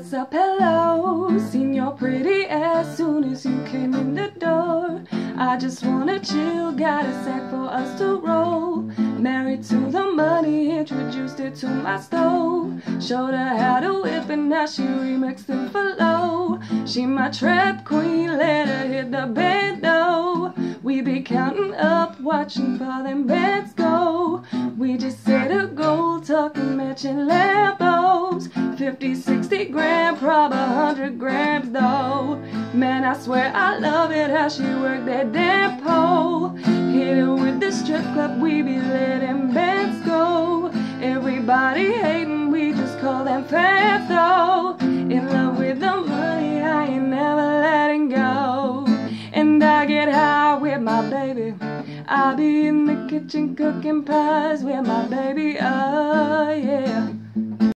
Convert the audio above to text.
What's up, hello? Seen your pretty ass soon as you came in the door. I just wanna chill, got a sack for us to roll. Married to the money, introduced her to my stove. Showed her how to whip and now she remixed it for low. She my trap queen, let her hit the bando. We be counting up, watching for them bands go. We just set a goal, talking matching Lambos. 50, 60 grand, probably 100 grams though. Man, I swear I love it how she worked that damn pole. Hit it with the strip club, we be letting bands go. Everybody hating, we just call them fans though. In love with the money, I ain't never letting go. And I get high with my baby. I be in the kitchen cooking pies with my baby, oh yeah.